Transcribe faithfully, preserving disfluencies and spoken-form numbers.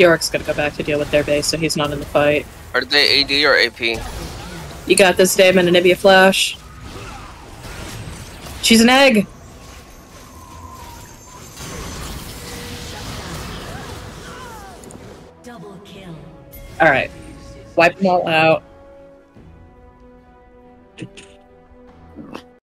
Yorick's gonna go back to deal with their base, so he's not in the fight. Are they A D or A P? You got this, Damon, and Anivia Flash. She's an egg! Double kill. Alright. Wipe them all out.